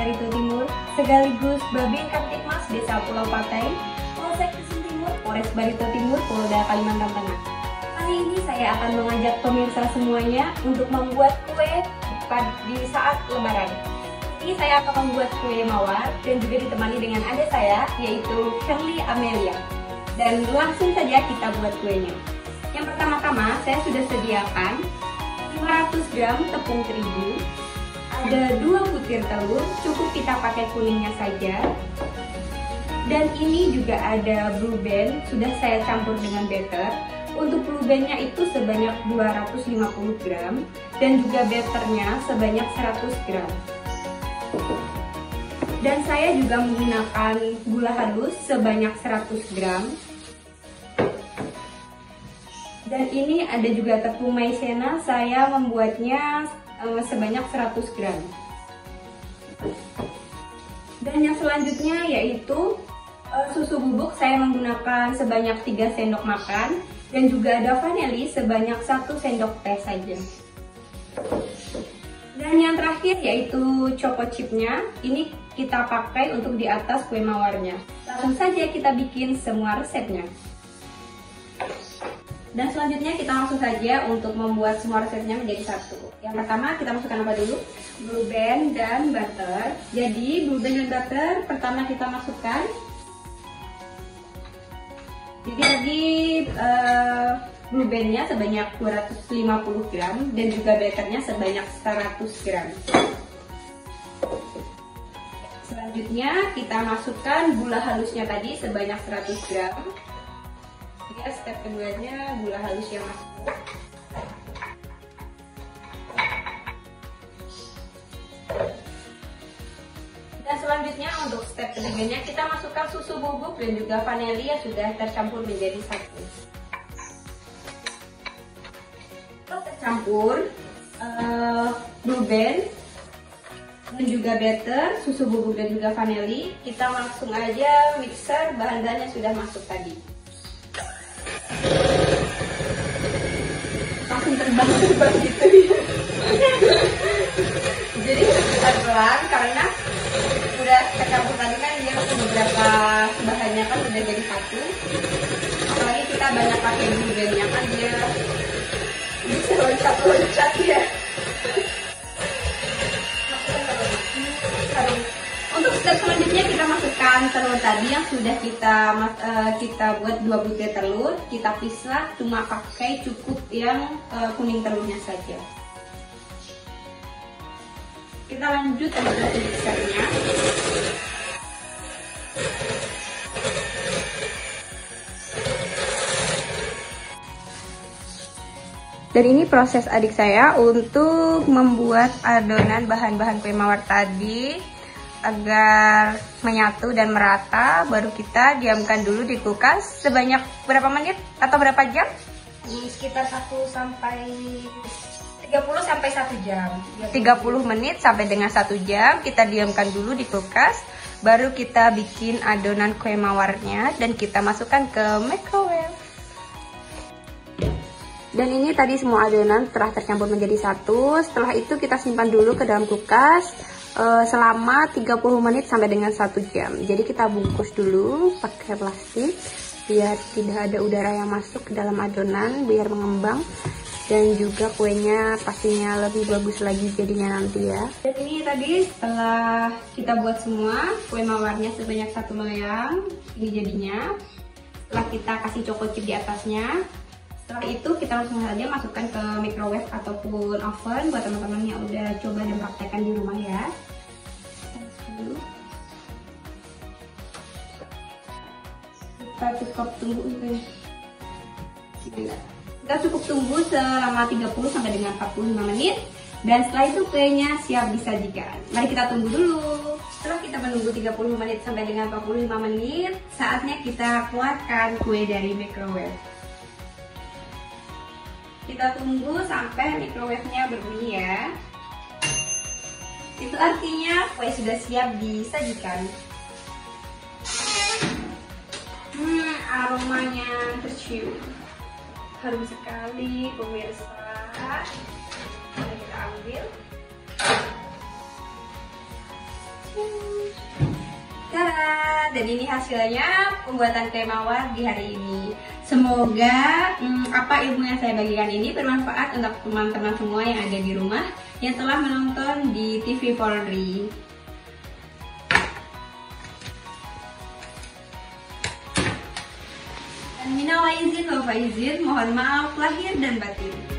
Barito Timur, sekaligus Babin Kamtipmas Desa Pulau Patai, Polsek Kesung Timur, Polres Barito Timur, Polda Kalimantan Tengah. Kali ini saya akan mengajak pemirsa semuanya untuk membuat kue di saat Lebaran. Ini saya akan membuat kue mawar dan juga ditemani dengan adik saya, yaitu Shirley Amelia. Dan langsung saja kita buat kuenya. Yang pertama-tama saya sudah sediakan 500 gram tepung terigu, ada 2 butir telur, cukup kita pakai kuningnya saja. Dan ini juga ada blue band, sudah saya campur dengan batter. Untuk blue bandnya itu sebanyak 250 gram dan juga batternya sebanyak 100 gram. Dan saya juga menggunakan gula halus sebanyak 100 gram. Dan ini ada juga tepung maizena, saya membuatnya sebanyak 100 gram. Dan yang selanjutnya yaitu susu bubuk, saya menggunakan sebanyak 3 sendok makan. Dan juga ada vanili sebanyak 1 sendok teh saja. Dan yang terakhir yaitu choco chipnya, ini kita pakai untuk di atas kue mawarnya. Langsung saja kita bikin semua resepnya. Dan selanjutnya kita langsung saja untuk membuat semua resepnya menjadi satu. Yang pertama kita masukkan apa dulu? Blue band dan butter. Jadi blue band dan butter pertama kita masukkan. Jadi tadi blue bandnya sebanyak 250 gram dan juga batternya sebanyak 100 gram. Selanjutnya kita masukkan gula halusnya tadi sebanyak 100 gram. Ya, step keduanya gula halus yang masuk. Dan selanjutnya untuk step ketiganya kita masukkan susu bubuk dan juga vanili yang sudah tercampur menjadi satu. Setelah tercampur blue band dan juga batter, susu bubuk dan juga vanili, kita langsung aja mixer bahan-bahan yang sudah masuk tadi. Langsung terbang gitu ya. Jadi pelan-pelan karena udah kecampur tadi kan dia beberapa bahannya kan udah jadi satu. Apalagi kita banyak pakai blue bandnya kan dia bisa loncat-loncat ya. Untuk step selanjutnya kita masukkan telur tadi yang sudah kita buat 2 butir telur, kita pisah cuma pakai cukup yang kuning telurnya saja. Kita lanjut untuk mixernya. Dan ini proses adik saya untuk membuat adonan bahan-bahan kue mawar tadi agar menyatu dan merata. Baru kita diamkan dulu di kulkas sebanyak berapa menit atau berapa jam? Sekitar 1 sampai 30 sampai 1 jam. 30 menit sampai dengan 1 jam kita diamkan dulu di kulkas. Baru kita bikin adonan kue mawarnya dan kita masukkan ke microwave. Dan ini tadi semua adonan telah tercampur menjadi satu. Setelah itu kita simpan dulu ke dalam kulkas selama 30 menit sampai dengan 1 jam. Jadi kita bungkus dulu pakai plastik biar tidak ada udara yang masuk ke dalam adonan, biar mengembang. Dan juga kuenya pastinya lebih bagus lagi jadinya nanti ya. Dan ini tadi setelah kita buat semua kue mawarnya sebanyak 1 loyang, ini jadinya. Setelah kita kasih choco chip di atasnya, setelah itu kita langsung saja masukkan ke microwave ataupun oven buat teman-teman yang udah coba dan praktekkan di rumah ya. Kita cukup tunggu Kita cukup tunggu selama 30 sampai dengan 45 menit. Dan setelah itu kuenya siap disajikan. Mari kita tunggu dulu. Setelah kita menunggu 30 menit sampai dengan 45 menit, saatnya kita keluarkan kue dari microwave. Kita tunggu sampai microwave-nya berbunyi ya. Itu artinya kue sudah siap disajikan. Aromanya tercium. Harum sekali pemirsa. Mari kita ambil. Tada! Dan ini hasilnya pembuatan kue mawar di hari ini. Semoga apa ilmu yang saya bagikan ini bermanfaat untuk teman-teman semua yang ada di rumah yang telah menonton di TV Polri. Dan minal aizin wal faizin, mohon maaf lahir dan batin.